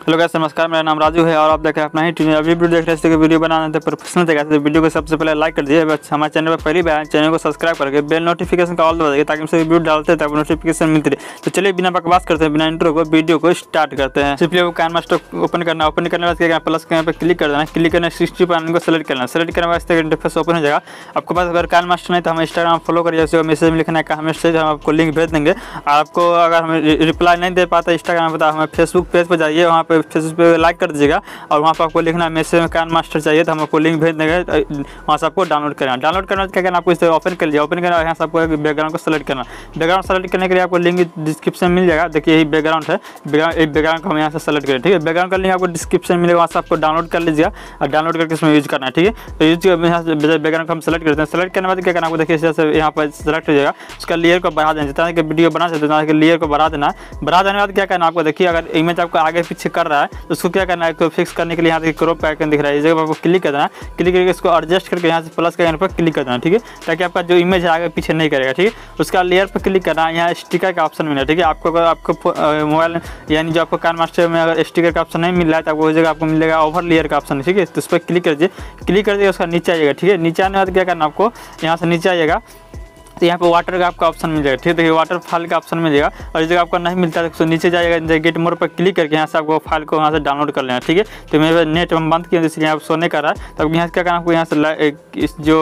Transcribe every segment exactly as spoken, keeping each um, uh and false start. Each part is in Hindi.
हेलो गाइस, नमस्कार। मेरा नाम राजू है और आप देख रहे हैं अपना ही टीवी। अभी वीडियो देख रहे हैं वीडियो बनाने प्रोफेशनल तरीके से। वीडियो को सबसे पहले लाइक कर दीजिए। हमारे चैनल पर पहली बार चैनल को सब्सक्राइब करके बेल नोटिफिकेशन का ऑल दबा दीजिए ताकि हम सभी वीडियो डालते हैं तब नोटिफिकेशन मिलती रहे। तो चलिए बिना बकवास करते हैं, बिना इंट्रो को वीडियो को स्टार्ट करते हैं। सिंपली वो काइनमास्टर ओपन करना, ओपन करने के बाद क्या करना, प्लस के यहाँ पे क्लिक कर देना। क्लिक करना, सिक्सटी पर को सेलेक्ट करना। सेलेक्ट करने के बाद इंटरफेस ओपन हो जाएगा। आपके पास अगर काइनमास्टर नहीं तो हम इंस्टाग्राम फॉलो करिए, जैसे मैसेज में लिखना है का मैसेज, हम आपको लिंक भेज देंगे। आपको अगर हमें रिप्लाई नहीं दे पाता इंस्टाग्राम पर तो हमें फेसबुक पेज पर जाइए, वहाँ पे फेसबुक पे लाइक कर दीजिएगा और वहाँ पर आपको लिखना है मैसेज में काइनमास्टर चाहिए तो हम आपको लिंक भेज देंगे। वहाँ से आपको डाउनलोड करना डाउनलोड करना क्या करना, आपको इसे ओपन कर लिया। ओपन करना यहाँ से आपको बैकग्राउंड को सेलेक्ट करना। बैकग्राउंड सेलेक्ट करने के लिए आपको लिंक डिस्क्रिप्शन मिल जाएगा। देखिए यही बैकग्राउंड है, बैकग्राउंड बैकग्राउंड को हम यहाँ से सेलेक्ट करें। ठीक है, बैकग्राउंड का लिंक आपको डिस्क्रिप्शन मिलेगा, वहाँ से आपको डाउनलोड कर लीजिएगा और डाउनलोड करके इसमें यूज करना है। ठीक है, तो यूज यहाँ से बैकग्राउंड को हम सेलेक्ट करते हैं। सेलेक्ट करने के बाद क्या करना, आपको देखिए जैसे यहाँ पर सेलेक्ट हो जाएगा। उसका लेयर को बढ़ा देना, जितना कि वीडियो बना सकते हैं उतना लेयर को बढ़ा देना है। बढ़ा देने के बाद क्या करना, आपको देखिए अगर इमेज आपको आगे पीछे कर रहा है तो उसको क्या करना है, तो फिक्स करने के लिए यहाँ से क्रॉप आइकन दिख रहा है, इस जगह आपको क्लिक करना है। क्लिक करके इसको एडजस्ट करके यहाँ से प्लस के आइकन पर क्लिक करना है। ठीक है, ताकि आपका जो इमेज है आगे पीछे नहीं करेगा। ठीक है, उसका लेयर पर क्लिक करना है, यहाँ स्टिकर का ऑप्शन मिला है। ठीक है, आपको अगर आपको मोबाइल यानी जो आपको काइनमास्टर में अगर स्टिकर का ऑप्शन नहीं मिल रहा है तो आपको उस जगह आपको मिलेगा ओवर लेयर का ऑप्शन। ठीक है, तो उस पर क्लिक कर दीजिए। क्लिक कर दिए उसका नीचे आइएगा। ठीक है, नीचे आने के बाद क्या करना, आपको यहाँ से नीचे आइएगा तो यहाँ पे वाटर का आपका ऑप्शन मिल जाएगा। ठीक है, देखिए वाटर फाइल का ऑप्शन मिल जाएगा और इस जगह आपको नहीं मिलता है तो नीचे जाएगा, गेट मोर पर क्लिक करके यहाँ से आपको फाइल को यहाँ से डाउनलोड कर लेना। ठीक है, तो मेरे नेट में बंद किया इसलिए यहाँ सोने कर रहा है, तब यहाँ से क्या करना, आपको यहाँ से इस जो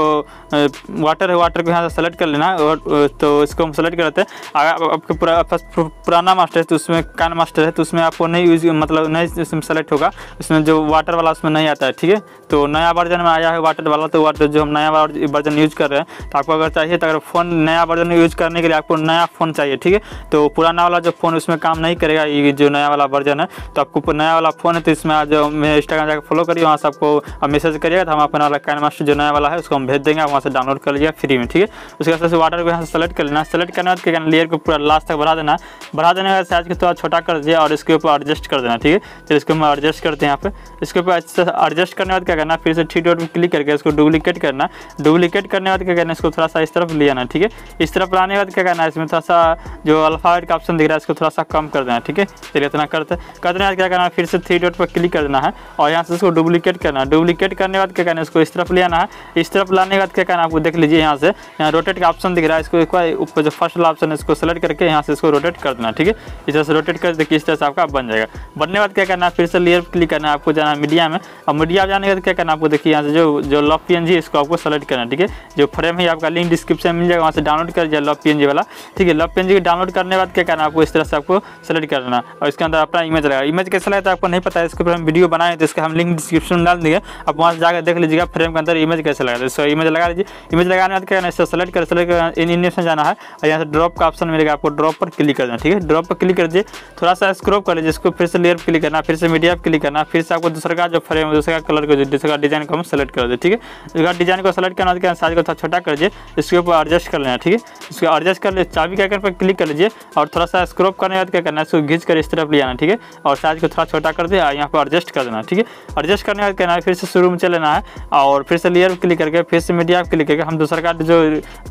वाटर है वाटर को यहाँ से सेलेक्ट कर लेना और तो इसको हम सेलेक्ट करते हैं। अगर आपके पूरा पुराना मास्टर है तो उसमें काइनमास्टर है तो उसमें आपको नहीं यूज मतलब नहीं इसमें सेलेक्ट होगा, उसमें जो वाटर वाला उसमें नहीं आता है। ठीक है, तो नया वर्जन में आया है वाटर वाला, तो वाटर जो हम नया वर्जन यूज कर रहे हैं तो आपको अगर चाहिए तो अगर फोन नया वर्जन यूज करने के लिए आपको नया फ़ोन चाहिए। ठीक है, तो पुराना वाला जो फ़ोन उसमें काम नहीं करेगा, ये जो नया वाला वर्जन है तो आपको नया वाला फ़ोन है तो इसमें आज मैं इंस्टाग्राम जाकर फॉलो करिए, वहाँ से आपको मैसेज करिएगा तो हम अपना वाला काइनमास्टर जो नया वाला है उसको हम भेज देंगे, वहाँ से डाउनलोड कर लीजिएगा फ्री में। ठीक है, उसके बाद से वाटर को यहाँ से सेलेक्ट कर लेना। सेलेक्ट करने के बाद लेयर को पूरा लास्ट तक बढ़ा देना। बढ़ा देने के बाद साइज को थोड़ा छोटा कर दीजिए और इसके ऊपर एडजस्ट कर देना। ठीक है, तो इसको हम एडजस्ट करते हैं। यहाँ पे इसके ऊपर एडजस्ट करने के बाद क्या करना, फिर से थ्री डॉट में क्लिक करके इसको डुप्लीकेट करना। डुप्लीकेट करने के बाद क्या करना, इसको थोड़ा सा इस तरफ ले आना। ठीक है, इस तरफ लाने के बाद क्या करना है, इसमें थोड़ा सा जो अल्फाबेट का ऑप्शन दिख रहा है इसको थोड़ा सा कम कर देना। ठीक है, चलिए इतना करते करने बाद क्या करना है, फिर से थ्री डॉट पर क्लिक कर देना है और यहाँ से इसको डुप्लीकेट करना है। डुप्लीकेट करने के बाद क्या करना है, इसको इस तरफ ले आना है। इस तरफ लाने के बाद क्या करना है, आपको देख लीजिए यहाँ से यहाँ रोटेट का ऑप्शन दिख रहा है, इसको एक बार ऊपर जो फर्स्ट वाला ऑप्शन है इसको सेलेक्ट करके यहाँ से इसको रोटेट कर देना। ठीक है, इस तरह से रोटेट कर देखिए इस तरह से आपका बन जाएगा। बनने के बाद क्या करना है, फिर से लेयर क्लिक करना है, आपको जाना है मीडिया में और मीडिया जाने के बाद क्या करना है, आपको देखिए यहाँ से जो जो लव पी एन जी इसको आपको सेलेक्ट करना है। ठीक है, जो फ्रेम है आपका लिंक डिस्क्रिप्शन मिल जाएगा, वहाँ से डाउनलोड कर लव पी एन जी वाला। ठीक है, love P N G download करने के बाद क्या करना है, आपको इस तरह से आपको सेलेक्ट करना और इसके अंदर अपना इमेज लगाएगा। इमेज कैसा लगता है आपको नहीं पता है, इसके ऊपर हम वीडियो बनाए तो इसका हम लिंक डिस्क्रिप्शन में डाल देंगे, आप वहाँ से जाकर देख लीजिएगा फ्रेम के अंदर इमेज कैसे लगा। इसको इमेज लगा लीजिए। इमेज लगाने के बाद क्या करना है, इससे सेलेक्ट कर सेलेक्ट कर इन इमेज में जाना है और यहाँ से ड्रॉप का ऑप्शन मिलेगा, आपको ड्रॉप पर क्लिक करना। ठीक है, ड्रॉप पर क्लिक कर दीजिए, थोड़ा सा स्क्रॉप कर लीजिए, इसको फिर से लेयर क्लिक करना, फिर से मीडिया पर क्लिक करना, फिर से आपको दूसरा का जो फ्रेम है दूसरा कलर को दूसरा डिजाइन को हम सेलेक्ट कर दे। ठीक है, इसका डिजाइन को सेलेक्ट करना है, साइज को थोड़ा छोटा कर दीजिए, इसके ऊपर एडजस्ट कर लेना। ठीक है, इसको एडजस्ट कर ले, चाबी के आइकन पर क्लिक कर लीजिए और थोड़ा सा स्क्रॉप करने के बाद क्या करना है, इसको घिंच कर इस तरफ ले आना। ठीक है, और साइज को थोड़ा छोटा कर दिया, यहाँ पर एडजस्ट कर देना। ठीक है, एडजस्ट करने के बाद करना है, फिर से शुरू में चले लेना है और फिर से लेयर क्लिक करके फिर से मीडिया क्लिक करके हम दूसरा का जो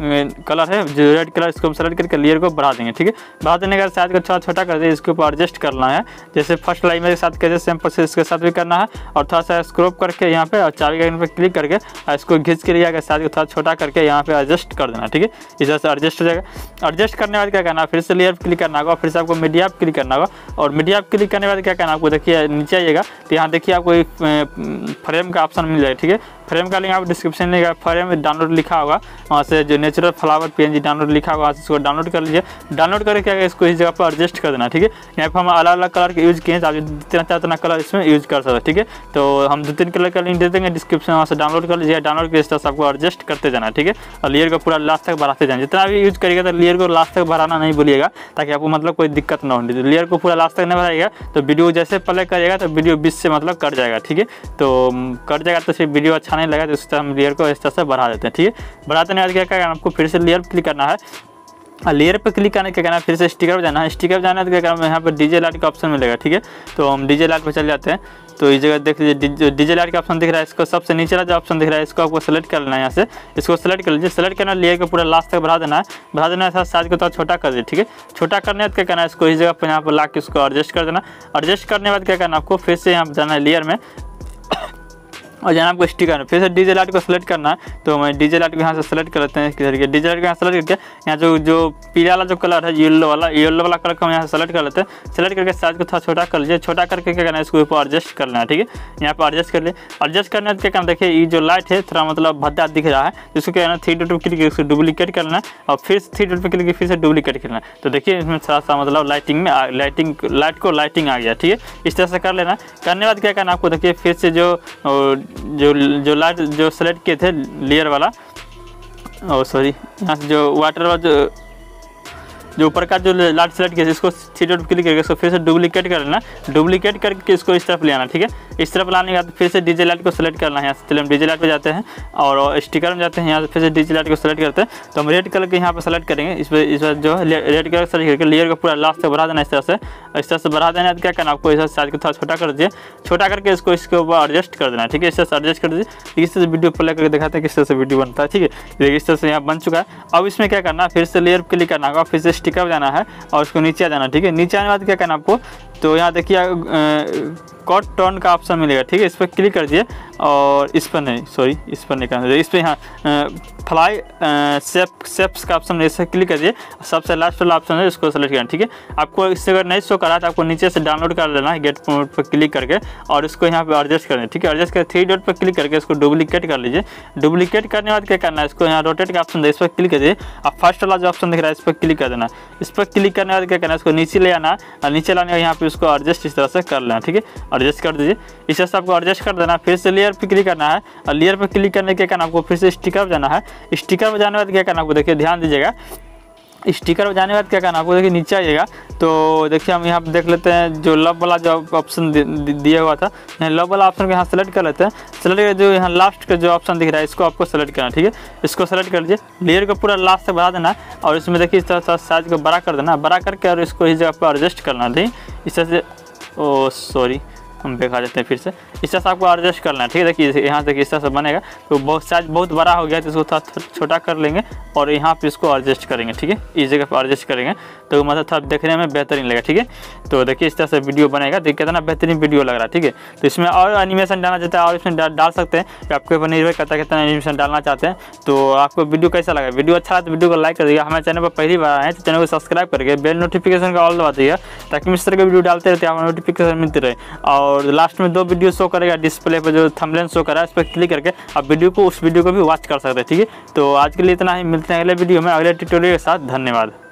कलर है जो रेड कलर इसको हम सेलेक्ट करके लेयर को बढ़ा देंगे। ठीक है, बढ़ा देने के बाद साइज को थोड़ा छोटा कर दिए, इसके ऊपर एडजस्ट करना है, जैसे फर्स्ट लाइन के साथ कैसे सेम प्रोसेस इसके साथ भी करना है और थोड़ा सा स्क्रॉप करके यहाँ पे और चाबी के आइकन पर क्लिक करके इसको घिंच के लिया साइज को थोड़ा छोटा करके यहाँ पे एडजस्ट कर देना। ठीक है, इस तरह से एडजस्ट हो जाएगा। एडजस्ट करने के बाद क्या करना है, फिर से लेयर क्लिक करना होगा, फिर से आपको मीडिया पर क्लिक करना होगा और मीडिया पर क्लिक करने के बाद क्या करना है, आपको देखिए नीचे आइएगा तो यहाँ देखिए आपको एक फ्रेम का ऑप्शन मिल जाएगा। ठीक है, फ्रेम का लिंक आप डिस्क्रिप्शन में फ्रेम डाउनलोड लिखा होगा, वहाँ से जो नेचुरल फ्लावर पीएनजी डाउनलोड लिखा होगा इसको डाउनलोड कर लीजिए। डाउनलोड करके क्या इसको इस जगह पर एडजस्ट कर देना। ठीक है, यहाँ पर हम अलग अलग कलर के यूज़ किए हैं, आप जितना चाहते उतना कलर इसमें यूज़ कर सकते हैं। ठीक है, तो हम दो तीन कलर का लिंक दे देंगे डिस्क्रिप्शन, वहाँ से डाउनलोड कर लीजिए। डाउनलोड के इस तरह से आपको एडजस्ट करते जाना। ठीक है, और लेयर को पूरा लास्ट तक बढ़ाते जाना, जितना भी यूज़ करिएगा तो लेयर को लास्ट तक बढ़ाना नहीं भूलिएगा ताकि आपको मतलब कोई दिक्कत ना हो। लेयर को पूरा लास्ट तक नहीं बढ़ाएगा तो वीडियो जैसे प्ले करिएगा तो वीडियो बीच से मतलब कट जाएगा। ठीक है, तो कट जाएगा तो फिर वीडियो अच्छा नहीं लगा, तो इस तरह हम लेयर को इस तरह से बढ़ा देते हैं। ठीक है, बढ़ाते नहीं क्या करना, आपको फिर से लेयर क्लिक करना है लेयर पे क्लिक करने के करना है, फिर से स्टिकर पे जाना है। स्टिकर पे जाना है तो क्या करना है, यहाँ पर डीजे लाइट का ऑप्शन मिलेगा, ठीक है। तो हम डीजे लाइट पे चल जाते हैं। तो इस जगह देख लीजिए डीजे लाइट का ऑप्शन दिख रहा है, इसको सबसे नीचे वाला जो ऑप्शन दिख रहा है इसको आपको सेलेक्ट कर लेना है। यहाँ से इसको सेलेक्ट कर लीजिए। सेलेक्ट करना लेयर को पूरा लास्ट तक बढ़ा देना है। बढ़ा देना है, साइज को थोड़ा छोटा कर दीजिए, ठीक है। छोटा करने बाद क्या करना है, इसको इस जगह पर यहाँ पर ला के इसको एडजस्ट कर देना। एडजस्ट करने के बाद क्या करना है, आपको फिर से यहाँ पर जाना है लेयर में और जाना आपको स्टिकर में, फिर से डीजे लाइट को सेलेक्ट करना है। तो मैं डीजे लाइट को यहाँ से सेलेक्ट कर लेते हैं। इस तरीके डीजे लाइट को यहाँ सेलेक्ट करके यहाँ जो जो पीला वाला जो कलर है येलो वाला येलो वाला कलर को हम यहाँ से सेलेक्ट कर लेते हैं। सेलेक्ट करके साइज को थोड़ा छोटा कर लीजिए। छोटा करके क्या करना है, इसको ऊपर एडजस्ट कर लेना है, ठीक है। यहाँ पर एडजस्ट कर लिए। एडजस्ट करने क्या करना, देखिए ये जो लाइट है थोड़ा मतलब भद्दा दिख रहा है, इसको क्या करना थ्री डॉट पर क्लिक इसको डुप्लीकेट करना है और फिर थ्री डॉट पर क्लिक फिर से डुप्लीकेट करना है। तो देखिए इसमें थोड़ा सा मतलब लाइटिंग में लाइटिंग लाइट को लाइटिंग आ गया, ठीक है। इस तरह से कर लेना। करने बाद क्या करना आपको, देखिए फिर से जो जो जो लाइट जो सेलेक्ट किए थे लेयर वाला, ओ सॉरी यहाँ से जो वाटर वाला जो जो ऊपर का जो लाइट सेलेक्ट किया इसको थ्री डॉट क्लिक करके इसको फिर से डुप्लीकेट कर लेना। डुप्लीकेट करके इसको इस तरफ ले आना, ठीक है। इस तरफ लाने के बाद फिर से डीजे लाइट को सेलेक्ट करना है। यहाँ से चलिए हम डीजे लाइट पे जाते हैं और स्टिकर में जाते हैं। यहाँ से फिर से डीजे लाइट को सेलेक्ट करते हैं। तो हम रेड कलर के यहाँ पर सेलेक्ट करेंगे। इस पर इस पर जो है रेड कलर सेलेक्ट करके लेयर को पूरा लास्ट तक बढ़ा देना। इस तरह से इस तरह से बढ़ा देना है। तो क्या करना आपको इस साइज को थोड़ा छोटा कर दीजिए। छोटा करके इसको इसके ऊपर एडजस्ट कर देना, ठीक है। इस तरह से एडजस्ट कर दीजिए। इस तरह से वीडियो प्ले करके दिखाते हैं किस तरह से वीडियो बनता है, ठीक है। देखिए इस तरह से यहाँ बन चुका है। अब इसमें क्या करना है, फिर से लेयर क्लिक करना होगा, फिर से स्टिकर पे जाना है और उसको नीचे आ जाना, ठीक है। नीचे आने के बाद क्या करना आपको, तो यहाँ देखिए कट टोन का ऑप्शन मिलेगा, ठीक है। इस पर क्लिक कर दिए और इस पर नहीं सॉरी इस पर नहीं करना, इस पर यहाँ फ्लाई शेप शेप्स का ऑप्शन है, इस पर क्लिक कर दिए। सबसे लास्ट वाला ऑप्शन है इसको सेलेक्ट करना, ठीक है। आपको इससे अगर नहीं शो करा तो आपको नीचे से डाउनलोड कर लेना है गेट मोड पर क्लिक करके और इसको यहाँ पे एडजस्ट करना है, ठीक है। एडजस्ट कर थ्री डॉट पर क्लिक करके इसको डुप्लीकेट कर लीजिए। डुप्लीकेट करने के बाद क्या करना है, इसको यहाँ रोटेट का ऑप्शन है, इस पर क्लिक कर दिए। अब फर्स्ट वाला जो ऑप्शन दिख रहा है इस पर क्लिक कर देना। इस पर क्लिक करने के बाद क्या करना है, इसको नीचे ले आना और नीचे लाने का यहाँ पे इसको एडजस्ट इस तरह से कर लेना, ठीक है। एडजस्ट कर दीजिए। इस तरह से आपको एडजस्ट कर देना। फिर से लेयर पे क्लिक करना है और लेयर पे क्लिक करने के करना आपको फिर से स्टिकर पे जाना है। स्टिकर पे जाने के बाद क्या करना आपको, देखिए ध्यान दीजिएगा। स्टिकर पे जाने के बाद क्या करना आपको, देखिए नीचे आइएगा। तो देखिए हम यहाँ पे देख लेते हैं जो लव वाला जो ऑप्शन दिया हुआ था, यहाँ लव वाला ऑप्शन को यहाँ सेलेक्ट कर लेते हैं। सेलेक्ट कर जो यहाँ लास्ट का जो ऑप्शन दिख रहा है इसको आपको सेलेक्ट करना, ठीक है। इसको सेलेक्ट कर लीजिए। लेयर को पूरा लास्ट से बढ़ा देना और इसमें देखिए इस तरह से साइज को बड़ा कर देना। बड़ा करके और इसको इस जगह पर एडजस्ट करना, ठीक इस तरह से। ओ सॉरी हम देखा जाते हैं फिर से इस तरह से आपको एडजस्ट करना है, ठीक है। देखिए यहाँ से इस तरह से बनेगा। तो बहुत साइज बहुत बड़ा हो गया तो इसको थोड़ा छोटा कर लेंगे और यहाँ पे इसको एडजस्ट करेंगे, ठीक है। इस जगह पर एडजस्ट करेंगे तो मतलब थोड़ा देखने में बेहतरीन लगेगा, ठीक है। तो देखिए इस तरह से वीडियो बनेगा, देखिए कितना बेहतरीन वीडियो लग रहा है, ठीक है। तो इसमें और एनिमेशन डालना चाहता है और इसमें डाल सकते हैं कि आपके ऊपर निर्भर करता है कितना एनिमेशन डालना चाहते हैं। तो आपको वीडियो कैसा लगा, वीडियो अच्छा लगा तो वीडियो को लाइक कर दीजिएगा। हमारे चैनल पर पहली बार आए तो चैनल को सब्सक्राइब करके बेल नोटिफिकेशन का ऑल दबा दीजिएगा ताकि इस तरह के वीडियो डालते रहते हैं आपको नोटिफिकेशन मिलती रहे। और लास्ट में दो वीडियो शो करेगा डिस्प्ले पर, जो थंबनेल शो कर रहा है इस पर क्लिक करके आप वीडियो को उस वीडियो को भी वॉच कर सकते हैं, ठीक है। तो आज के लिए इतना ही, मिलते हैं अगले वीडियो में अगले ट्यूटोरियल के साथ। धन्यवाद।